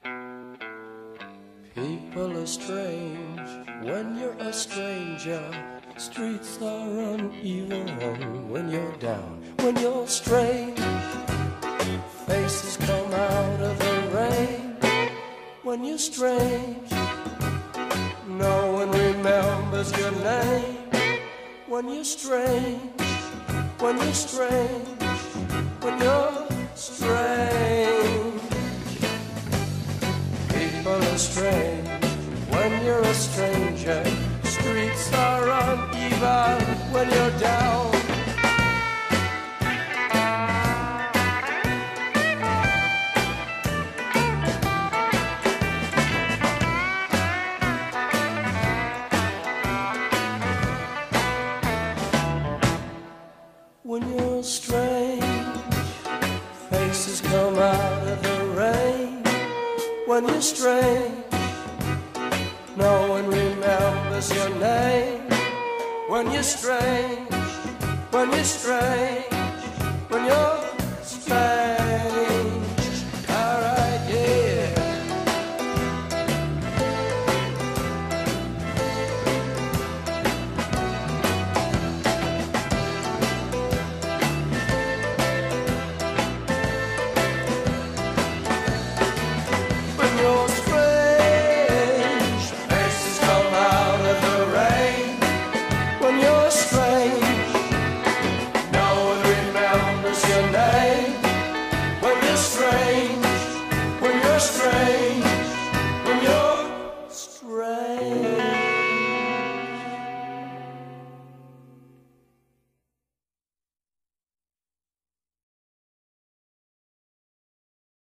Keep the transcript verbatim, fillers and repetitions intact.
People are strange when you're a stranger. Streets are uneven when you're down. When you're strange, faces come out of the rain. When you're strange, no one remembers your name. When you're strange, when you're strange, when you're strange. People are strange when you're a stranger. Streets are uneven when you're down. When you're strange, faces come out of the rain. When you're strange, no one remembers your name. When you're strange, when you're strange, when you're